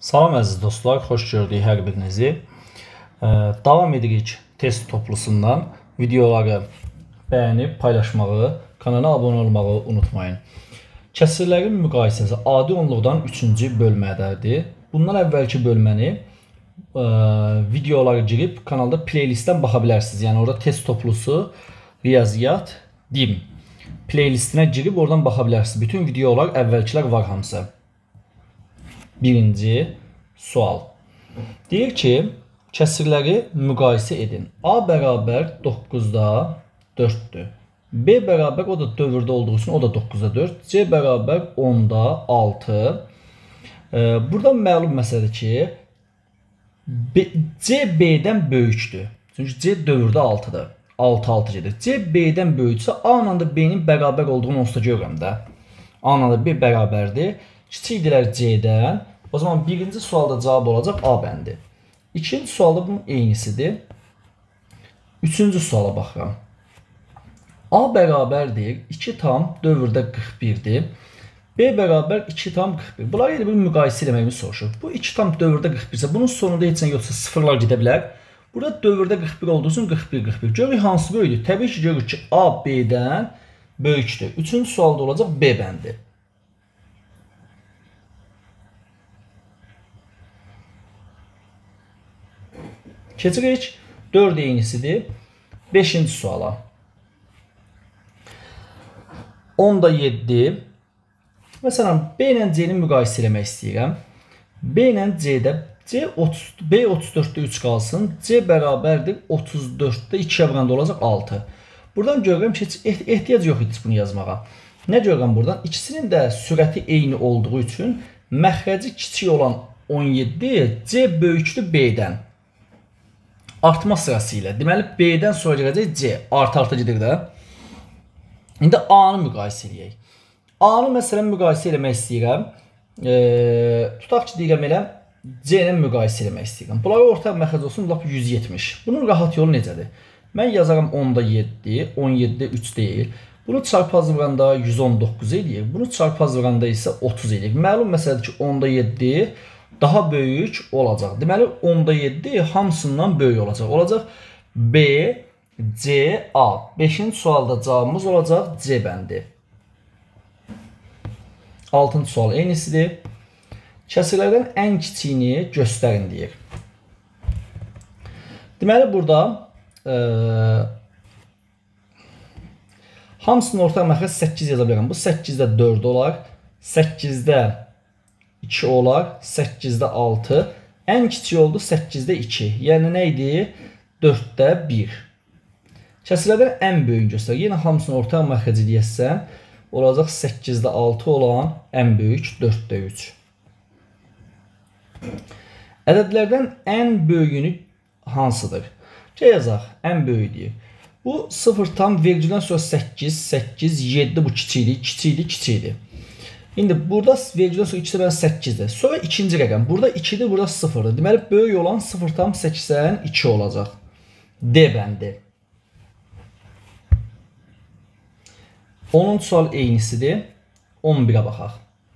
Salam əziz dostlar, xoş gördük hər birinizi. Davam edirik test toplusundan. Videoları bəyənib paylaşmağı, kanala abunə olmağı unutmayın. Kəsirlərin müqayisəsi adi onluqdan 3-cü bölmədədir. Bundan əvvəlki bölməni videoları girib kanalda playlistdən baxa bilərsiniz. Yəni orada test toplusu, riyaziyyat, dim playlistinə girib oradan baxa bilərsiniz. Bütün videolar əvvəlkilər var hamısı. Birinci sual. Deyir ki, kəsirləri müqayisə edin. A bərabər 9-da 4'dür. B bərabər, o da dövrdə olduğu üçün o da 9'da 4. C bərabər 10'da 6. Buradan məlum məsələdir ki, C B-dən böyükdür. Çünki C dövrdə 6'dır. 6 gedir. C B-dən böyüksə A ilə də B-nin bərabər olduğunu onsuz da görürəm də. A ilə də B bərabərdir. Kiçikdirlər C-dən. O zaman birinci sualda cavab olacaq A bəndi. İkinci sualda bunun eynisidir. Üçüncü suala baxıram. A bərabərdir 2 tam dövrdə 41'dir. B bərabər 2 tam 41. Bunlar elə bir müqayisə eləməyimiz soruşur. Bu 2 tam dövrdə 41 isə bunun sonunda heç nə yoxsa sıfırlar gedə bilər. Burada dövrdə 41 olduğu üçün 41. Görürük hansı böyükdür? Təbii ki, görürük ki, A B-dən böyükdür. Üçüncü sualda olacaq B bəndi. Keçirik 4 eynisidir. 5-ci suala. 10'da 7. Məsələn, B ilə C-ni müqayisə eləmək istəyirəm. B ilə C-də B 34'də 3 qalsın. C bərabərdir 34'də 2'yə vuranda olacaq 6. Buradan görürəm ki, ehtiyac yox idi bunu yazmağa. Nə görürəm buradan? İkisinin də sürəti eyni olduğu üçün məxrəci kiçik olan 17 C böyükdür B-dən. Artma sırası ilə. Deməli, B-dən sonra gələcək C. Artı gedir də. İndi A-nı müqayisə eləyək. A-nı məsələn müqayisə eləmək istəyirəm. Tutaq ki, deyirəm elə C-nə müqayisə eləmək istəyirəm. Bunları ortaq məxrəc olsun, lap 170. Bunun rahat yolu necədir? Mən yazaram 10'da 7, 17'də 3 deyil. Bunu çarpaz vuranda 119 eləyir. Bunu çarpaz vuranda isə 30 eləyir. Məlum məsələdir ki, 10'da 7 daha böyük olacaq. Deməli, 10'da 7 hamısından böyük olacaq. Olacaq B, C, A. 5-ci sualda cavabımız olacaq C bəndi. 6-cı sual eynisidir. Kəsirlərdən ən kiçiyini göstərin deyir. Deməli, burada hamısının ortaq məxrəc 8 yaza bilərəm. Bu 8'də 4 olar. 8'də 2 olar. 8'də 6. Ən kiçik oldu 8'də 2. Yəni nə idi? 4'də 1. Kəsirlərdən ən böyük göstər. Yenə hamısının ortaq məxrəci deyəsən, olacaq 8'də 6 olan ən böyük 4'də 3. Ədədlərdən ən böyüyünü hansıdır? Yazaq, ən böyüdür. Bu 0 tam vergüldən sonra 8, 8, 7 bu kiçikdir. İndi burada vergüldən sonra 2'də 8'dir. Sonra ikinci rəqəm. Burada 2'dir, burada 0'dır. Deməli, böyük olan 0 tam 82 olacaq. D bəndi. 10-cu sual eynisidir. 11'ə baxaq.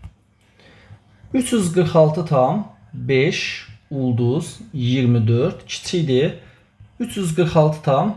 346 tam 5 ulduz 24 kiçikdir. 346 tam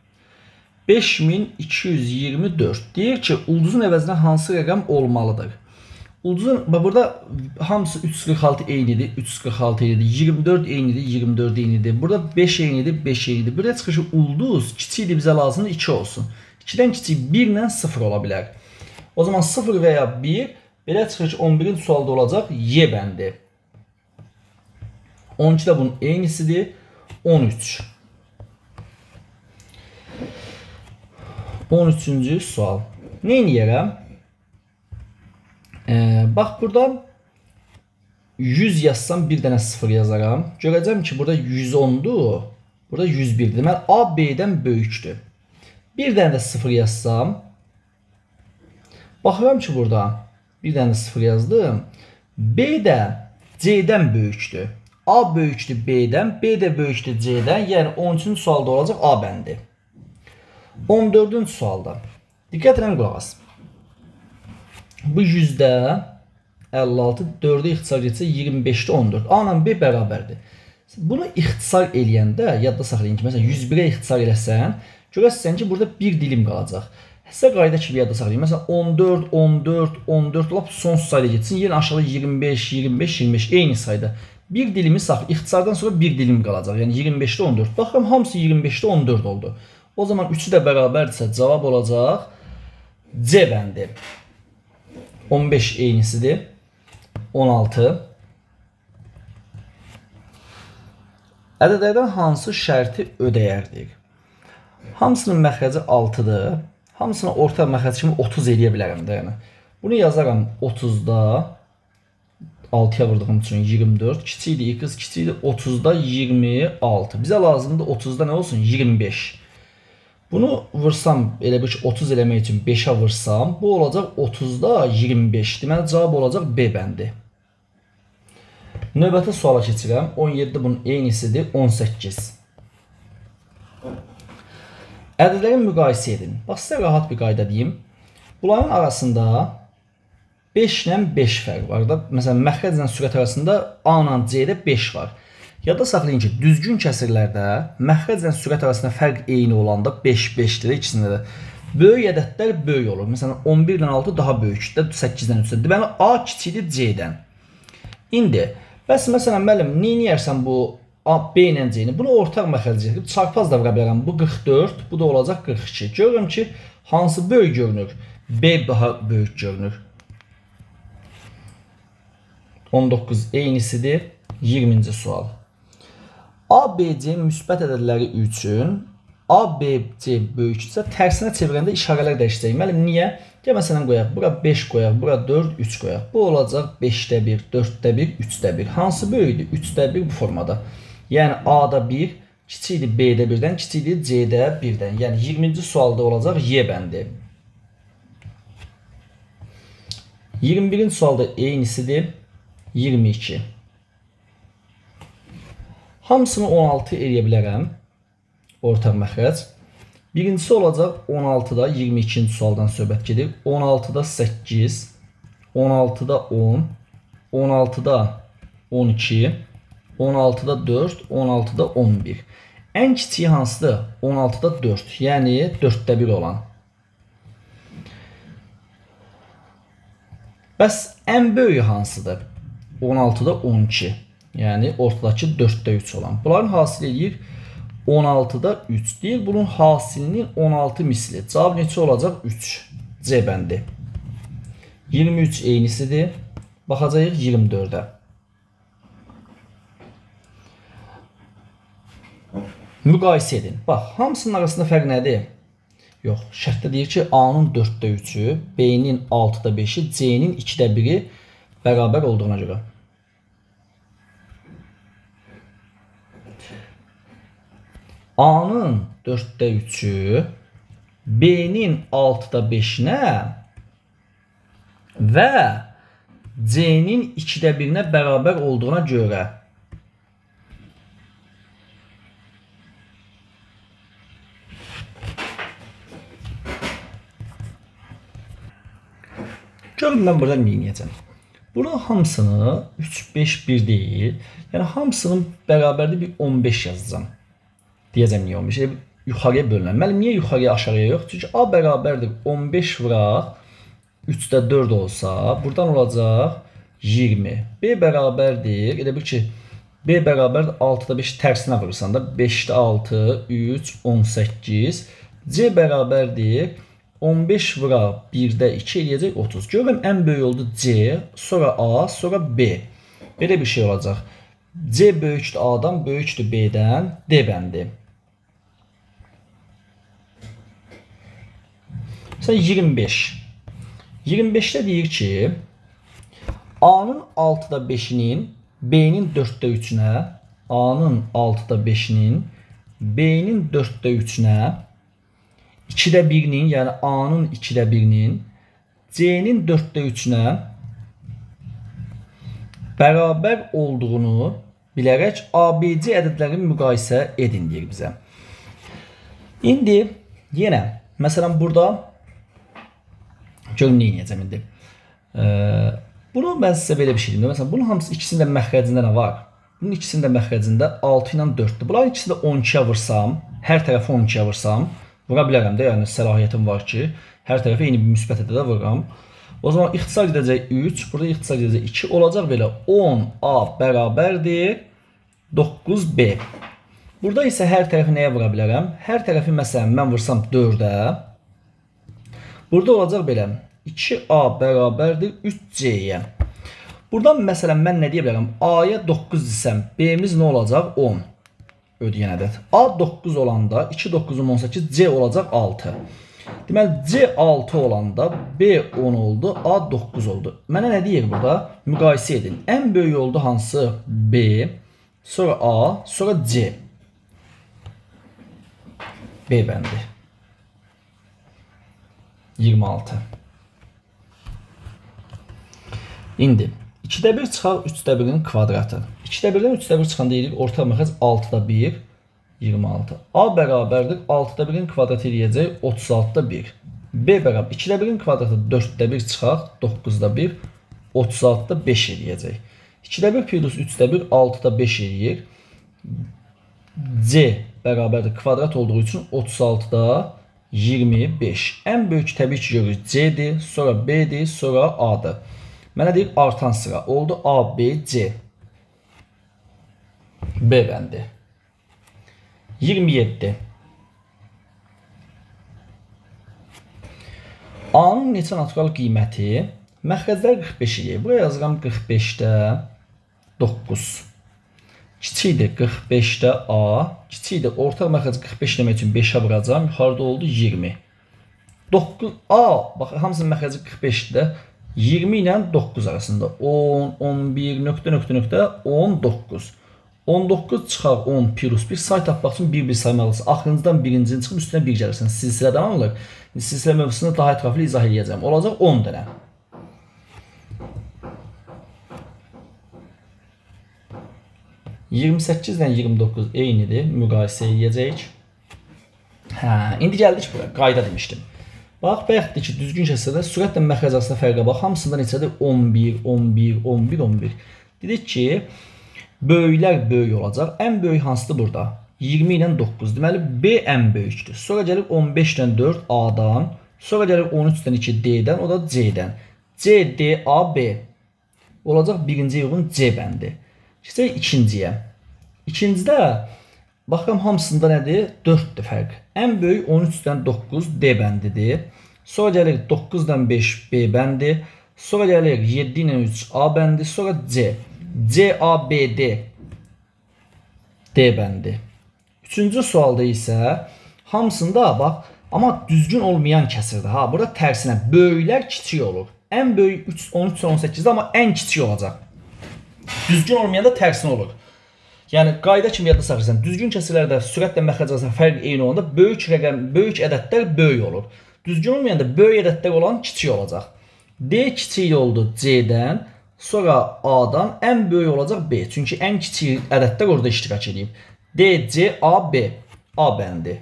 5224. Deyir ki, ulduzun əvəzinə hansı rəqəm olmalıdır? Ulduzun, burada hamısı 346 eynidir, 346 eynidir, 24 eynidir, 24 eynidir. Burada 5 eynidir, 5 eynidir. Burada çıxışı ulduz kiçikdir, bizə lazımdır 2 olsun. 2'dən kiçik 1 ilə 0 ola bilər. O zaman 0 və ya 1 belə çıxır ki, 11-ci sualda olacaq Y bəndi. 12 də bunun eynisidir, 13. 13-cü sual. Nə eləyərəm? Bax, burada 100 yazsam bir dənə 0 yazaram. Görəcəm ki, burada 110'dur, burada 101'dir. Deməli, A B-dən böyükdür. Bir dənə də 0 yazsam, baxıram ki, burada bir dənə 0 yazdım. B də C-dən böyükdür. A böyükdür B-dən, B də böyükdür C-dən. Yəni 13-cü sualda olacaq A bəndi. 14-cü sualda. Diqqət edin, qulaq as. Bu 100'də 56, 4-ə ixtisar getsə 25-də 14. A ilə B bərabərdir. Bunu ixtisar eləyəndə yadda saxlayın ki, məsələn 101-ə ixtisar eləsən, görəsən ki, burada bir dilim qalacaq. Sizə qayda kimi yadda saxlayın. Məsələn 14, 14, 14 lap sonsuz sayda getsin. Yenə aşağı 25, 25, 25 eyni sayda. Bir dilimi ixtisardan sonra bir dilim qalacaq. Yəni 25-də 14. Baxın, hamısı 25-də 14 oldu. O zaman üçü də bərabərdirsə cavab olacaq C bəndi. 15 eynisidir. 16. Ədədlərdən hansı şərti ödəyərdik? Hamısının məxrəci 6-dır. Hamısına orta məxrəc kimi 30 eləyə bilərəm də. Yəni. Bunu yazaram 30-da 6-ya vurdığım üçün 24. Kiçikdir x, kiçikdir 30-da 26. Bizə lazımdır 30-da nə olsun? 25. Bunu vursam, elə bir ki 30 eləmək üçün 5-ə vursam, bu olacaq 30-da 25. Deməli, cavab olacaq B bəndi. Növbəti suala keçirəm. 17 bunun eynisidir, 18. Ədədləri müqayisə edin. Bax, sizə rahat bir qayda deyim. Bunların arasında 5 ilə 5 fərq var da. Məsələn, məxrəclə sürət arasında A ilə C-də 5 var. Yadda saxlayın ki, düzgün kəsirlərdə məxrəclə sürət arasında fərq eyni olanda 5-5-dir ikisində də. Böyük ədədlər böyük olur. Məsələn, 11 ilə 6 daha böyükdür, 8-dən 3-dən. Deməli, A kiçikdir C-dən. İndi, bəs məsələn, müəllim, nə edərsən bu B ilə C-ni? Bunu ortaq məxrəcə edib çarpaz da vura bilərəm. Bu 44, bu da olacaq 42. Görürüm ki, hansı böyük görünür? B daha böyük görünür. 19 eynisidir. 20-ci sual. ABC müsbət ədədləri üçün ABC böyükdürsə, tərsinə çevirəndə işarələr dəyişəcək. Müəllim, niyə? Gəl məsələn qoyaq. Bura 5 qoyaq, bura 4, 3 qoyaq. Bu olacaq 5-də 1, 4-də 1, 3-də 1. Hansı böyükdür? 3-də 1 bu formada. Yəni A-da 1, kiçikdir B-də 1-dən, kiçikdir C-də 1-dən. Yəni 20-ci sualda olacaq Y bəndi. 21-ci sualda eynisidir. 22. Hamısını 16 eləyə bilərəm. Ortaq məxrəc. Birincisi olacaq 16-da 22-ci sualdan söhbət gedir. 16-da 8, 16-da 10, 16-da 12, 16-da 4, 16-da 11. Ən kiçiyi hansıdır? 16-da 4, yəni 4-də 1 olan. Bəs ən böyüyü hansıdır? 16-da 12, yəni ortadakı 4-də 3 olan. Bunların hasili eləyir 16-da 3 deyil. Bunun hasilinin 16 misli. Cavab neçə olacaq? 3. C bəndi. 23 eynisidir. Baxacağıq 24-ə. Müqayisə edin. Bax, hamısının arasında fərq nədir? Yox, şərtdə deyir ki, A-nın 4-də 3-ü, B-nin 6-da 5-i, C-nin 2-də 1-i bərabər olduğuna görə. A-nın 4-də 3-ü, B-nin 6-da 5-nə və C-nin 2-də 1-nə bərabər olduğuna görə. Görün, mən burada neyəcəm? Burada hamısını 3, 5, 1 deyil. Yəni, hamısının bərabərdə bir 15 yazacağım. Deyəcəm niyə 15? Yuxarıya bölünəm. Mənim niyə yuxarıya aşağıya yox? Çünki A bərabərdir 15 vuraq 3-də 4 olsa, buradan olacaq 20. B bərabərdir. Elə bil ki, B bərabərdir 6-da 5 tərsinə vurursan da 5-də 6, 3, 18. C bərabərdir 15 vuraq 1-də 2 eləyəcək 30. Görürəm, ən böyük oldu C, sonra A, sonra B. Belə bir şey olacaq. C böyükdür A-dan, böyükdür B-dən, D bəndi. Məsələn, 25. 25-də deyir ki, A-nın 6-da 5-inin, B-nin 4-də 3-nə, A-nın 6-da 5-inin, B-nin 4-də 3-nə, 2-də 1-nin, yəni A-nın 2-də 1-nin, C-nin 4-də 3-nə bərabər olduğunu bilərək ABC ədədlərini müqayisə edin deyir bizə. İndi yenə, məsələn, burada görün, nə edəcəm indi? Bunu mən sizə belə bir şey deyim. Məsələn, bunun hamısı ikisində məxrəcində nə var? Bunun ikisində məxrəcində 6 ilə 4-dür. Bunların ikisində 12-yə vursam, hər tərəfi 12-yə vursam, vura bilərəm də, yəni səlahiyyətim var ki, hər tərəfi eyni bir müsbət ədədə vururam. O zaman ixtisar gedəcək 3, burada ixtisar gedəcək 2 olacaq belə 10A bərabərdir 9B. Burada isə hər tərəfi nəyə vura bilərəm? Hər tərəfi məsələn mən vursam 4-ə. Burada olacaq belə 2A bərabərdir 3C'yə. Buradan məsələn mən nə deyə bilərəm? A'ya 9 desəm, B'miz nə olacaq? 10 ödəyən ədəd. A 9 olanda 2 9'um 18, C olacaq 6. Deməli C 6 olanda B 10 oldu, A 9 oldu. Mənə nə deyir burada? Müqayisə edin. Ən böyük oldu hansı? B, sonra A, sonra C. B bəndi. 26. İndi 2'də 1 çıxar 3'də 1'in kvadratı. 2'də 1'dən 3'də 1 çıxanda deyirik orta məxrəc 6'da 1, 26. A bərabərdir 6'da 1'in kvadratı eləyəcək 36'da 1. B bərabər 2'də 1'in kvadratı 4'də 1 çıxar 9'da 1, 36'da 5 eləyəcək. 2'də 1 plus 3'də 1 6'da 5 eləyir. C bərabərdir kvadrat olduğu üçün 36'da 25. Ən böyük təbii ki görürük C'dir, sonra B'dir, sonra A'dır. Mənə deyir artan sıra. Oldu A, B, C. B bəndi. 27. A'nın neçə natural qiyməti? Məxrəclər 45 edir. Buraya yazıram 45'də 9. Kiçikdir 45'də A. Kiçikdir. Ortaq məxrəc 45 demək üçün 5'ə vuracam. Yuxarıda oldu 20. 9 A. Bax, hamısının məxrəci 45'də. 20 ilə 9 arasında 10, 11, nöqtə, nöqtə, nöqtə, 19. 19 çıxar 10 plus 1 say tapmaq üçün bir saymalısın. Axırıncıdan birincini çıxıb üstünə 1 gəlirsən. Silsilədən alınır. Silsilə mövzusunu daha ətraflı izah edəcəm. Olacaq 10 dənə. %28-dən 29 eynidir. Müqayisə edəcəyik. İndi gəldik buraya. Qayda demişdim. Bax, bayaqdır ki, düzgün kəsrdə sürətlə məxrəc arasında fərqə bax. Hamısında neçədir? 11, 11, 11, 11. Dedik ki, böyüklər böyük olacaq. Ən böyük hansıdır burada? 20 ilə 9. Deməli, B ən böyükdür. Sonra gəlir 15-dən 4 A'dan. Sonra gəlir 13-dən 2 D'dən, o da C'dən. C, D, A, B. Olacaq birinci yığın C bəndi. Keçək ikinciyə. İkincidə, baxıram hamısında nədir? 4'dür fərq. Ən böyük 13'dən 9 D bəndidir. Sonra gəlir 9'dan 5 B bəndi. Sonra gəlir 7 ilə 3 A bəndi. Sonra C. C, A, B, D. D bəndi. Üçüncü sualda isə hamısında bax, amma düzgün olmayan kəsirdir. Ha, burada tərsinə böyüklər kiçik olur. Ən böyük 13, 18'də amma ən kiçik olacaq. Düzgün olmayanda tərsinə olur. Yəni qayda kimi yadda saxlayırsan, düzgün kəsirlərdə sürətlə məxrəc arasında fərq eyni olanda böyük ədədlər böyük olur. Düzgün olmayanda böyük ədədlər olan kiçik olacaq. D kiçik oldu C-dən, sonra A-dan, ən böyük olacaq B. Çünki ən kiçik ədədlər orada iştirak edib. D, C, A, B. A bəndi.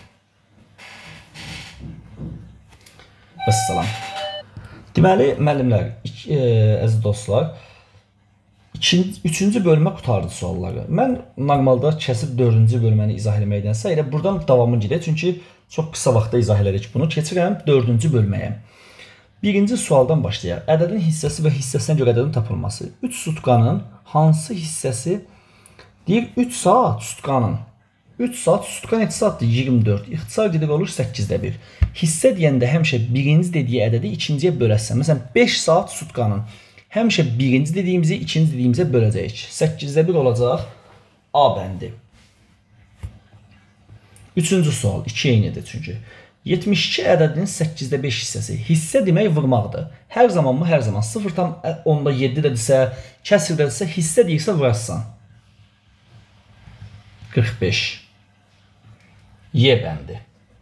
Vəssalam. Deməli, müəllimlər, əziz dostlar, üçüncü bölmə qutardı sualları. Mən normalda kəsib 4-cü bölməni izah eləməkdənsə elə buradan davamı gedək. Çünki çox qısa vaxtda izah elədik bunu. Keçirəm 4-cü bölməyə. Birinci sualdan başlayaq. Ədədin hissəsi və hissəsinə görə ədədin tapılması. 3 sutkanın hansı hissəsi? Deyir 3 saat sutkanın. 3 saat sutka neçə saatdır? 24. İxtisar gedib olur 8'də 1. Hissə deyəndə həmişə birinci dediyi ədədi ikinciyə böləsən. Məsələn 5 saat sutkanın. Həmişə birinci dediyimizi ikinci dediyimizə böləcəyik. 8'də 1 olacaq A bəndi. Üçüncü sual. 2 eynidir çünki. 72 ədədinin 8'də 5 hissəsi. Hissə demək vurmaqdır. Hər zaman mı? Hər zaman. 0,7 desə, kəsirdə desə, hissə deyirsə vurarsan. 45. Y bəndi.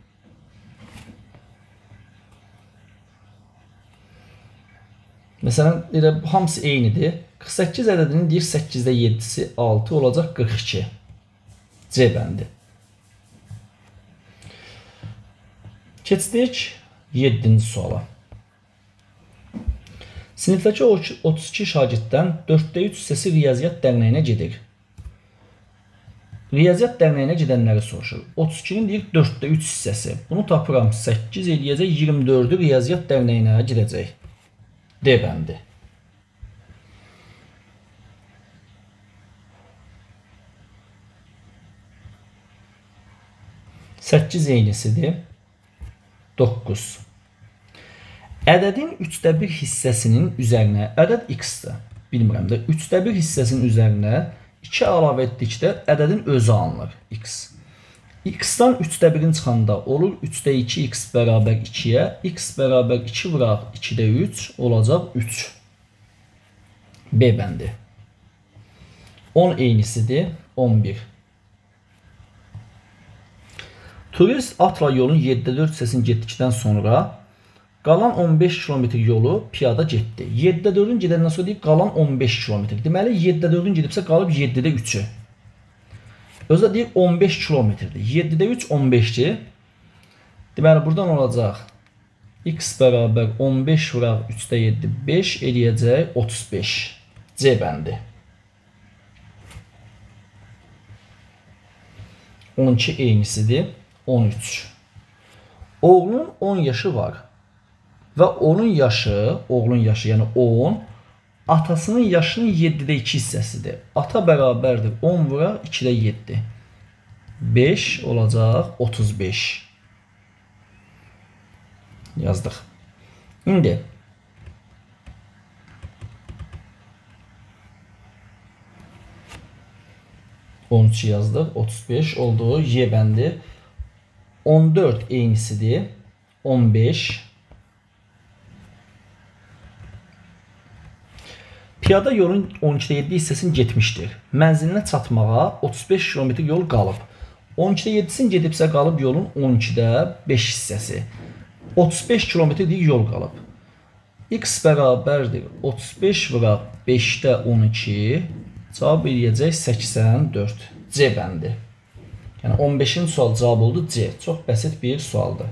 Məsələn, hamısı eynidir. 48 ədədinin deyir 8'də 7'si 6 olacaq 42. C bəndi. Keçdik 7-ci suala. Sinifdəki 32 şagirddən 4də 3 hissəsi Riyaziyyat Dərnəyinə gedir. Riyaziyyat Dərnəyinə gedənləri soruşur. 32-nin deyir 4də 3 hissəsi. Bunu tapıram 8 eləyəcək 24'ü Riyaziyyat Dərnəyinə gedəcək. D bəndi. Səkkiz eynisidir. 9. Ədədin 3də 1 hissəsinin üzərinə, ədəd x-dır. Bilmirəm də, 3də 1 hissəsinin üzərinə 2 əlavə etdikdə ədədin özü alınır, x. X-dan 3də 1'in çıxanda olur 3də 2 x bərabər 2'yə, x bərabər 2 vuraq 2də 3 olacaq 3. B bəndi. 10 eynisidir, 11. Turist atla yolun 7də 4 hissəsini getdikdən sonra qalan 15 kilometr yolu piyada getdi. 7də 4'ün gedəndən sonra deyib qalan 15 kilometr. Deməli 7də 4'ün gedibsə qalıb 7də 3'ü. Özdə deyib 15 kilometrdir. 7də 3 15'dir. Deməli buradan olacaq x bərabər 15 vuraq 3də 7 5 eləyəcək 35. C bəndi. 12 eynisidir. 13. Oğlunun 10 yaşı var. Və onun yaşı, oğlun yaşı, yəni 10, atasının yaşının 7də 2 hissəsidir. Ata bərabərdir 10 vuraq 2də 7. 5 olacaq 35. Yazdıq. İndi (13) yazdıq. 35 oldu. Y bəndi. 14 eynisidir. 15. Piyada yolun 12'də 7 hissəsini getmişdir. Mənzilinə çatmağa 35 km yol qalıb. 12'də 7'sini gedibsə qalıb yolun 12'də 5 hissəsi. 35 km yol qalıb. X bərabərdir 35 vuraq 5'də 12. Cavab eləyəcək 84. C bəndi. Yəni 15'in sual cavab oldu C. Çox bəsit bir sualdır.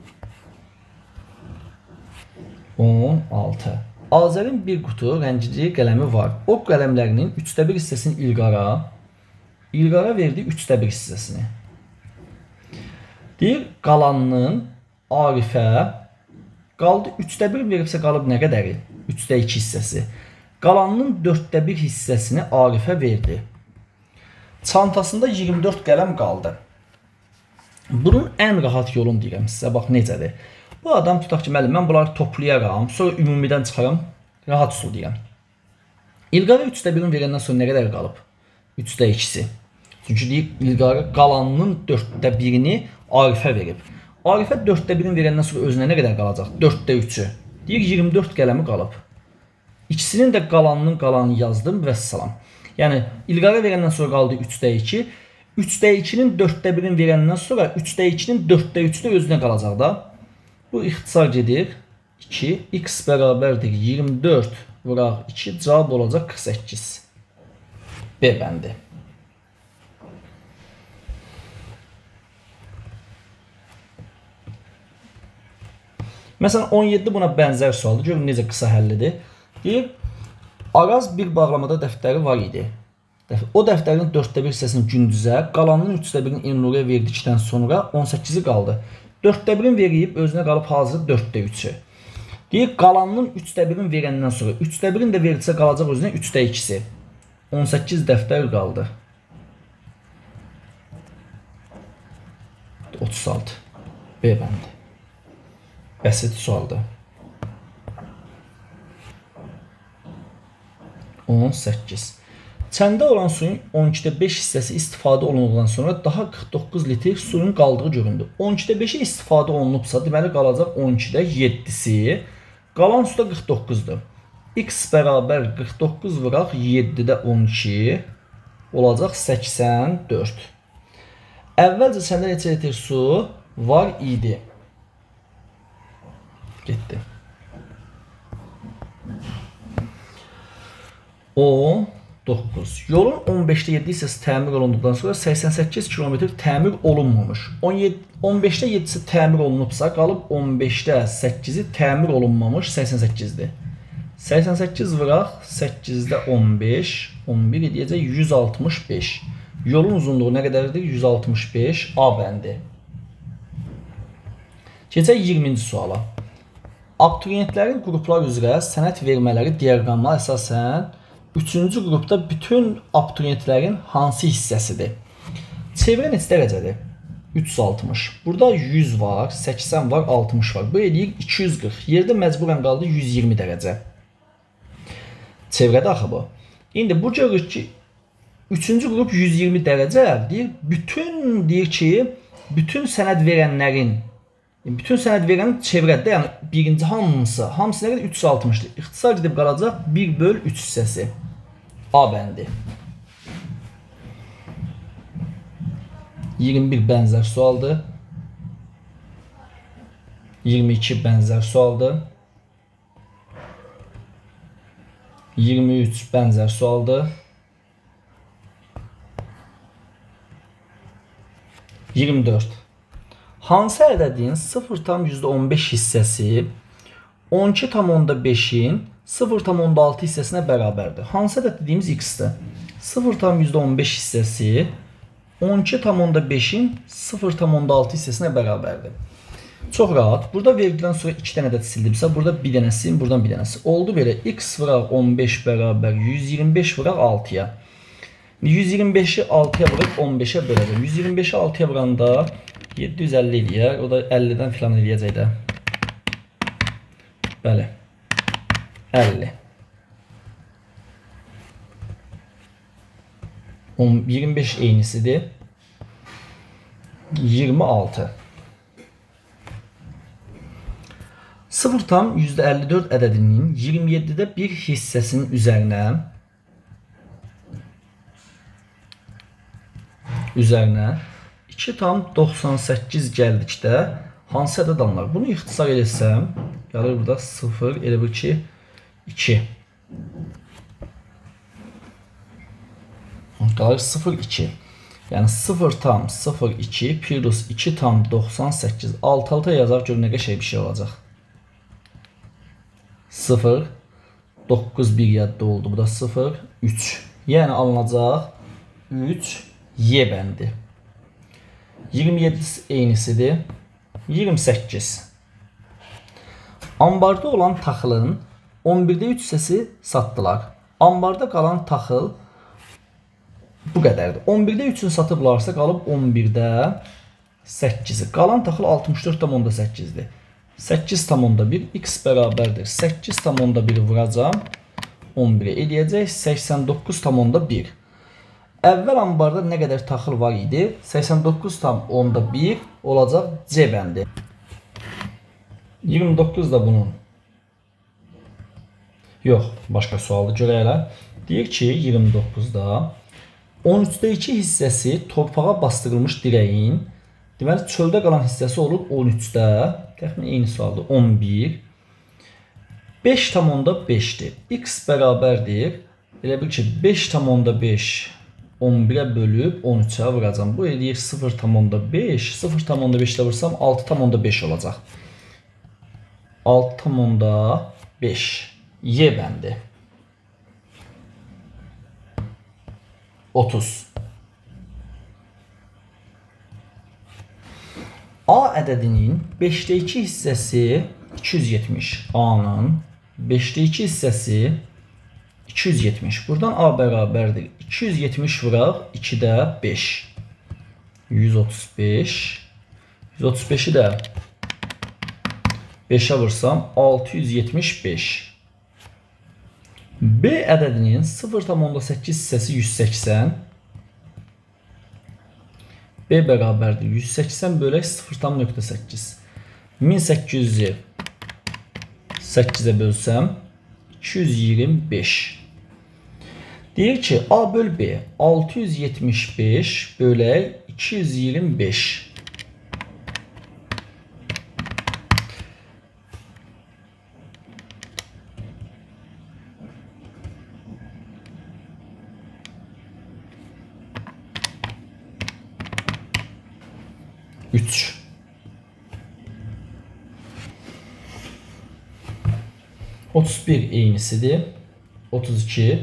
16. Azərin bir qutu rəncici qələmi var. O qələmlərinin 3də 1 hissəsini İlqara verdi 3də 1 hissəsini. Deyir, qalanının Arifə qaldı 3də 1 veribsə qalıb nə qədəri? 3də 2 hissəsi. Qalanının 4də 1 hissəsini Arifə verdi. Çantasında 24 qələm qaldı. Bunun ən rahat yolunu deyirəm sizə, bax necədir. Bu adam tutaq ki, müəllim, mən bunları toplayaram, sonra ümumidən çıxaram, rahat üsul deyirəm. İlqara 3də 1'in verəndən sonra nə qədər qalıb? 3də 2'si. Çünki deyir, İlqara qalanının 4də 1'ini Arifə verib. Arifə 4də 1'in verəndən sonra özünə nə qədər qalacaq? 4də 3'ü. Deyir, 24 qələmi qalıb. İkisinin də qalanını yazdım və salam. Yəni, İlqara verəndən sonra qaldı 3də 2. 3də 2'nin 4də 1'in verəndən sonra 3də 2'nin 4də 3'ü də özünə qalacaq da. Bu ixtisar gedir. 2. X bərabərdir 24 vuraq 2. Cavab olacaq 48. B bəndi. Məsələn, 17 buna bənzər sualdır. Görün, necə qısa həllidir. Deyir, Araz bir bağlamada dəftəri var idi. O dəftərin 4də 1 hissəsini Gündüzə, qalanının 3də 1'in İlnur'a verdikdən sonra 18'i qaldı. 4də 1'in veriyib, özünə qalıb hazır 4də 3'ü. Deyir, qalanının 3də 1'in verəndən sonra 3də 1'in də verilsə qalacaq özünə 3də 2'si. 18 dəftər qaldı. 36. B bəndi. Bəsit sualdır. 18. Çəndə olan suyun 12'də 5 hissəsi istifadə olunduqdan sonra daha 49 litr suyun qaldığı göründü. 12'də 5'i istifadə olunubsa, deməli qalacaq 12'də 7'si. Qalan suda 49'dur. X bərabər 49 vuraq 7'də 12 olacaq 84. Əvvəlcə səndə neçə litr su var idi? Getdi. 19. Yolun 15'də 7 hissəsi təmir olunduqdan sonra 88 km təmir olunmamış. 15'də 7'si təmir olunubsa, qalıb 15'də 8'i təmir olunmamış 88'dir. 88 vuraq 8-də 15. 11 edəcək 165. Yolun uzunluğu nə qədərdir? 165. A bəndi. Keçək 20-ci suala. Abituriyentlərin qruplar üzrə sənəd vermələri diaqramına əsasən 3-cü qrupda bütün abituriyentlərin hansı hissəsidir? Çevrə neçə dərəcədir? 360. Burada 100 var, 80 var, 60 var. Bu eləyir 240. Yerdə məcburən qaldı 120 dərəcə. Çevrədə axı bu. İndi bu görürük ki, 3-cü qrup 120 dərəcə deyir. Bütün sənəd verənlərin çevrədə, yəni birinci hamısı nə qədər 360-dır. İxtisar gedib qalacaq 1/3 hissəsi. A bəndi. 21 bənzər sualdır. 22 bənzər sualdır. 23 bənzər sualdır. 24. Hansı ədədin 0,15 hissəsi 12,5-in 0,6 hissəsinə bərabərdir? Hansı ədəd dediyimiz x-dir. 0,15 hissəsi 12,5-in 0,6 hissəsinə bərabərdir. Çox rahat. Burada vergildən sonra 2 dənə ədəd sildimsə, burada bir dənəsi, buradan bir dənəsi. Oldu belə. X vuraq 15 bərabər 125 vuraq 6-ya. 125-i 6-ya vuraq 15-ə böləcəm. 125-i 6-ya vuranda 750 eləyər. O da 50-dən filan eləyəcək də. Bəli. 50. 25 eynisidir. 26. 0,54 ədədinin 27-də bir hissəsinin üzərinə 2,98 gəldikdə hansı ədəd alınır? Bunu ixtisar etsəm, gəlir burada 0, elə bir ki 2. Qalır 0,2. Yəni 0,02 plus 2,98. Alt-alta yazaq, gör nə qəşəng bir şey olacaq. 0, 9, 1 yadda oldu. Bu da 0, 3. Yəni alınacaq 3 Y bəndi. 27 eynisidir. 28. Ambarda olan taxılın 11-də 3 hissəsi satdılar. Ambarda qalan taxıl bu qədərdir. 11-də 3-ünü satıblarsa qalıb 11-də 8-i. Qalan taxıl 64,8-dir. 8,1 x bərabərdir. 8,1 vuracam. 11-ə eləyəcək 89,1. Əvvəl ambarda nə qədər taxıl var idi? 89,1 olacaq C bəndi. 29 da bunun. Yox, başqa sualdır. Görək elə. Deyir ki, 29-da 13-də 2 hissəsi torpağa bastırılmış dirəyin, deməli, çöldə qalan hissəsi olur 13-də, təxminən eyni sualdır, 11. 5,5-dir. X bərabərdir. Elə bil ki, 5,5 11-ə bölüb 13-ə vuracam. Bu eləyir 0,5. 0,5-də vursam 6,5 olacaq. 6,5. Y bəndi. 30. A ədədinin 5-də 2 hissəsi 270. A-nın 5-də 2 hissəsi 270. Buradan A bərabərdir. 270 vuraq 2-də 5. 135. 135-i də 5-ə vursam 675. B ədədinin 0,8 hissəsi 180. B bərabərdir. 180 bölək 0,8. 1800-i 8-ə bölsəm 225. Deyir ki, A böl B 675 bölək 225. 31 eynisidir 32.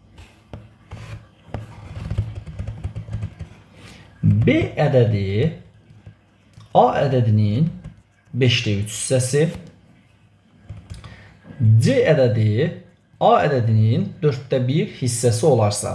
B ədədi A ədədinin 5'te 3 hissəsi, C ədədi A ədədinin 4'te 1 hissəsi olarsa.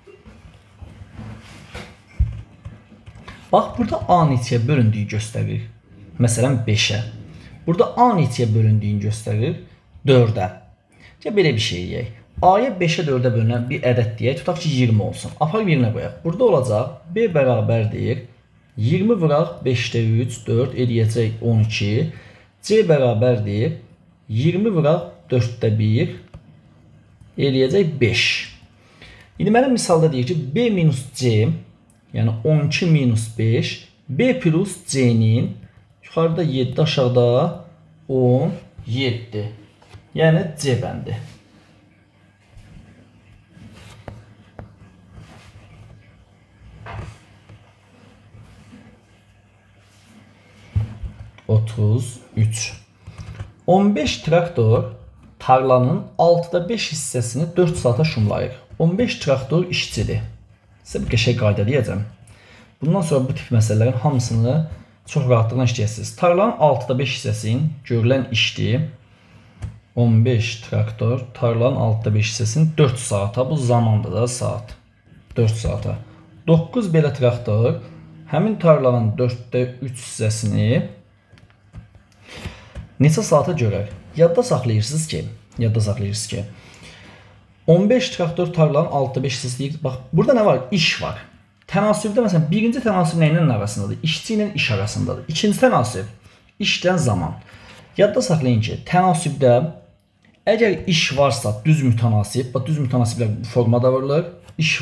Bax, burada A neçəyə bölündüyü göstərir. Məsələn 5'ə. Burada A neçəyə bölündüyünü göstərir 4'ə. Belə bir şey deyək. A'ya 5'ə 4'ə bölünən bir ədəd deyək. Tutaq ki 20 olsun. Aparıb yerinə qoyaq. Burada olacaq B bərabərdir 20 vuraq 5'te 3 4 eləyəcək 12. C bərabərdir 20 vuraq 4'te 1 eləyəcək 5. İndi mənim misalda deyir ki B minus C, yəni 12 minus 5, B plus C'nin yuxarıda 7, aşağıda 17. Yəni C bəndi. (33) 15 traktor tarlanın 6'da 5 hissəsini 4 saata şumlayır. 15 traktor işçidir. Sizə bir qəşəng qayda deyəcəm. Bundan sonra bu tip məsələlərin hamısını çox rahatlıqla işləyəsiniz. Tarlanın 6'da 5 hissəsinin görülən işdir. 15 traktor tarlanın 6'da 5 hissəsini 4 saata, bu zamandır da saat. 4 saata. 9 belə traktor həmin tarlanın 4'də 3 hissəsini neçə saata görər? Yadda saxlayırsınız ki, 15 traktor tarlanın 6'da 5 hissəsi deyir. Bax, burada nə var? İş var. Tənasübdə məsələn, birinci tənasüb nəyinin arasındadır? İşçi ilə iş arasındadır. İkinci tənasüb işdən zaman. Yadda saxlayın ki, tənasübdə əgər iş varsa düz mütənasib, bax düz mütənasiblər bu formada vurulur. İş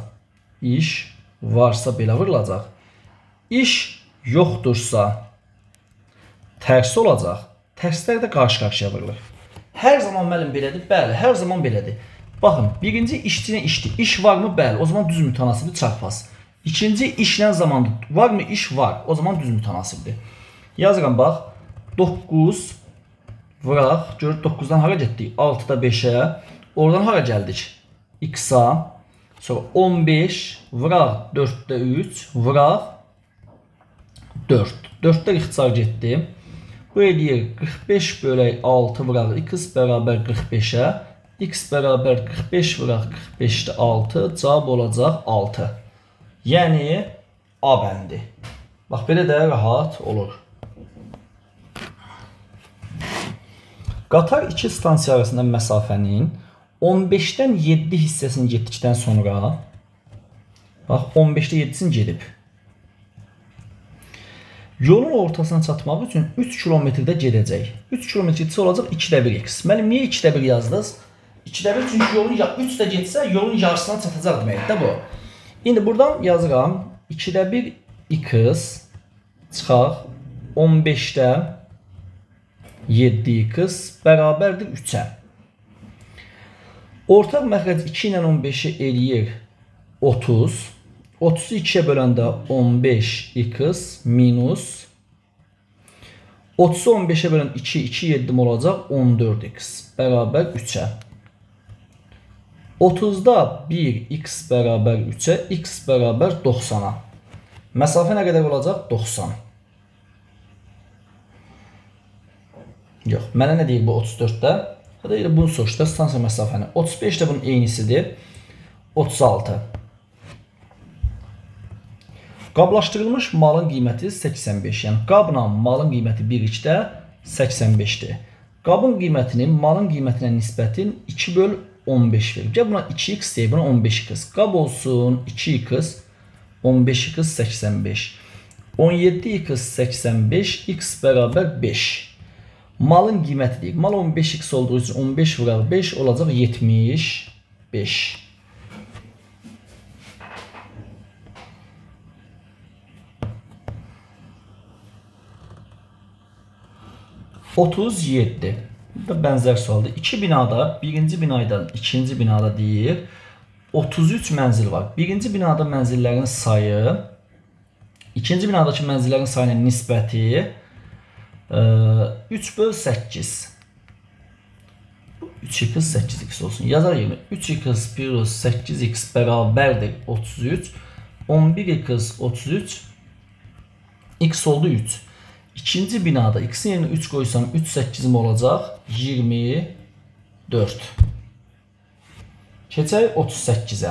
varsa belə vurulacaq. İş yoxdursa tərsi olacaq. Tərslər də qarşı-qarşıya vurulur. Hər zaman müəllim belədir? Bəli, hər zaman belədir. Baxın, birinci işçinin işdir. İş varmı? Bəli. O zaman düz mütənasibdir, çarpaz. İkinci işlə zamandır. Varmı? İş var. O zaman düz mütənasibdir. Yazıram bax. 9 vuraq. Görürük 9'dan hara getdik? 6'da 5'ə. Oradan hara gəldik? X-a. Sonra 15 vuraq 4'də 3 vuraq 4. 4'də ixtisar getdi. Bu eləyir 45 bölək 6 vuraq x bərabər 45'ə. X bərabər 45 vuraq 45'də 6. Cavab olacaq 6. Yəni A bəndi. Bax, belə də rahat olur. Qatar 2 stansiya arasında məsafənin 15'dən 7 hissəsini getdikdən sonra, bax 15'də 7'sini gedib. Yolun ortasına çatmaq üçün 3 kilometrdə gedəcək. 3 kilometrdə olacaq 2'də 1x. Mənim niyə 2'də 1 yazdınız? 2'də 1 çünki yolun 3'də getsə yolun yarısına çatacaq deməkdir bu. İndi buradan yazıram 2'də 1 x çıxaq 15'də 7x bərabərdir 3'ə. Ortaq məxrəc 2 ilə 15'i eləyir 30. 30'u 2'ye böləndə 15x minus 30'u 15'e bölən 2, 2 7 olacaq 14x bərabər 3'ə. 30'da 1x bərabər 3'ə, x bərabər 90'a. Məsafə nə qədər olacaq? 90. Yox, mənə nə deyir bu 34'də? Hətta elə bunu soruşda stansiya məsafəni. 35 də bunun eynisidir. 36. Qablaşdırılmış malın qiyməti 85. Yəni qabla malın qiyməti 1/2-də 85'dir. Qabın qiymətinin malın qiymətinə nisbətin 2/15 verir. Gəl buna 2x deyək, buna 15x. Qab olsun 2x, 15x 85. 17x 85, x bərabər 5. Malın qiyməti deyək. Mal 15x olduğu üçün 15 vuraq 5 olacaq 75. 37. Bu da bənzər sualdır. İki binada, birinci binada, ikinci binada deyir 33 mənzil var. Birinci binada mənzillərin sayı, ikinci binadakı mənzillərin sayının nisbəti 3/8. 3x 8x olsun. Yazar yerine 3x plus 8x beraberdir 33. 11x 33. X oldu 3. İkinci binada x'in yerine 3 koysam 3 8'im olacaq 24. Keçək 38'ə.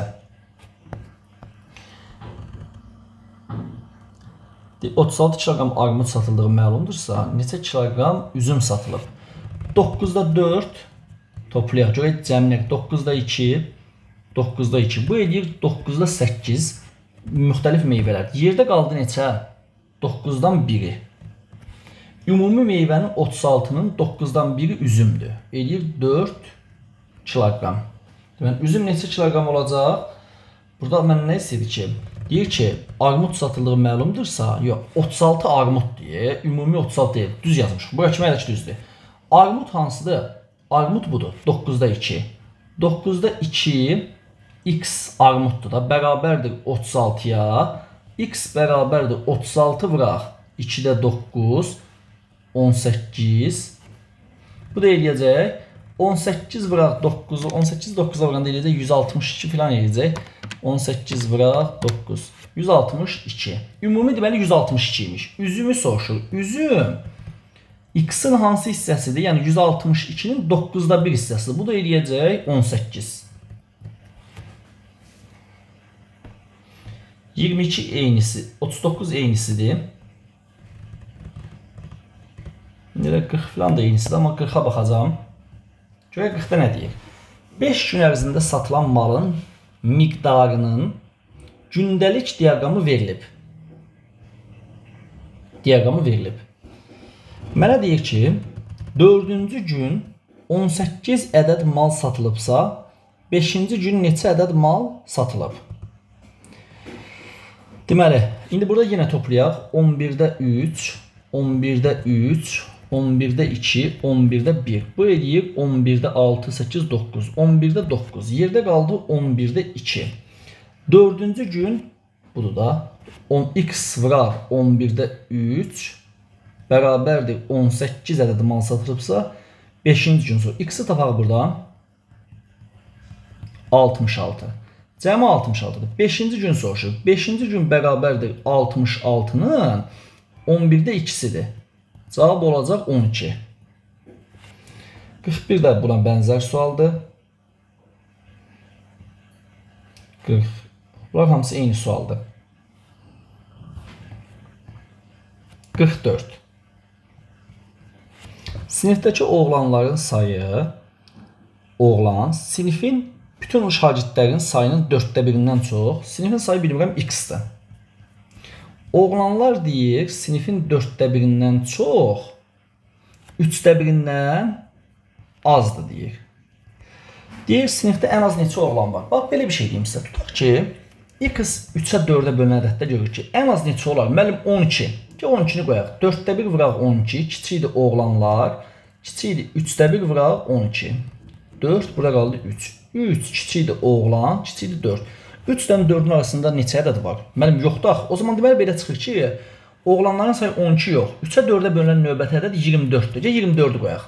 36 kilogram armud satıldığı məlumdursa, neçə kilogram üzüm satılıb? 9'da 4 toplayaq. Görək cəmlək 9'da 2, 9'da 2. Bu edir 9'da 8 müxtəlif meyvələr. Yerdə qaldı neçə? 9'dan 1'i. Ümumi meyvənin 36'nın 9'dan 1'i üzümdür. Edir 4 kilogram. Deməli, üzüm neçə kilogram olacaq? Burada mən nə istəyir ki? Deyir ki, armud satıldığı məlumdursa, yox, 36 armud deyir, ümumi 36 deyil, düz yazmışıq. Bu rəqəm elə ki, düzdür. Armud hansıdır? Armud budur, 9'da 2. 9'da 2, x armuddur da, bərabərdir 36'ya. X bərabərdir 36 vuraq, 2'də 9, 18. Bu da eləyəcək. 18 vuraq 9'u, 18 9'a vuranda eləyəcək 162 filan eləyəcək. 18 vuraq 9, 162. Ümumi deməli 162 imiş. Üzümü soruşur. Üzüm x'in hansı hissəsidir? Yəni 162'nin 9'da 1 hissəsidir. Bu da eləyəcək 18. 22 eynisi, 39 eynisidir. Nerə 40 filan da eynisidir, amma 40'a baxacağım. Görək 40'da nə deyir? 5 gün ərzində satılan malın miqdarının gündəlik diaqramı verilib. Mənə deyir ki, 4-cü gün 18 ədəd mal satılıbsa, 5-ci gün neçə ədəd mal satılıb? Deməli, indi burada yenə toplayaq. 11'də 3, 11'də 3, 11'də 2, 11'də 1. Bu edir 11'də 6, 8, 9. 11'də 9. Yerdə qaldı 11'də 2. 4-cü gün budur da. X vuraq 11'də 3 bərabərdir 18 ədəd mal satılıbsa 5-ci gün sonra X'i tapaq buradan 66. Cəmi 66'dır. 5-ci gün soruşur. 5-ci gün bərabərdir 66'nın 11'də 2'sidir. Cavab olacaq 12. 41 də buna bənzər sualdır. 40. Bunlar hamısı eyni sualdır. 44. Sinifdəki oğlanların sayı, oğlan, sinifin bütün şagirdlərin sayının 4'də 1'indən çox, sinifin sayı bilmirəm x-dir. Oğlanlar deyir, sinifin 4'də 1'indən çox, 3'də 1'indən azdır deyir. Deyir, sinifdə ən az neçə oğlan var? Bax, belə bir şey deyim sizə. Tutaq ki, x 3'ə 4'ə bölünən ədəddə görür ki, ən az neçə olar? Müəllim 12. 12'ni qoyaq. 4'də 1 vuraq 12, kiçikdir oğlanlar, kiçikdir 3'də 1 vuraq 12. 4, bura qaldı 3. 3 kiçikdir oğlan, kiçikdir 4. 3'dən 4'ün arasında neçə ədəd var? Mənim yoxdur axı. O zaman deməli belə çıxır ki, oğlanların sayı 12 yox. 3'ə 4'ə bölünən növbəti ədəd 24'dür. 24'ü qoyaq.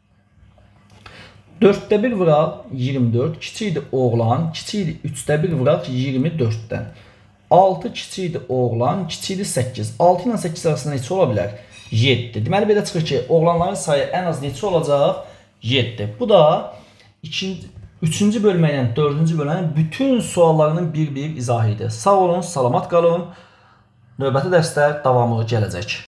4'də 1 vuraq 24, kiçikdir oğlan, kiçikdir 3'də 1 vuraq 24'dən. 6 kiçikdir oğlan, kiçikdir 8. 6 ilə 8 arasında neçə ola bilər? 7. Deməli belə çıxır ki, oğlanların sayı ən az neçə olacaq? 7. Bu da 3-cü bölmə ilə 4-cü bölmənin bütün suallarının bir-bir izahı idi. Sağ olun, salamat qalın. Növbəti dərsdə davamı gələcək.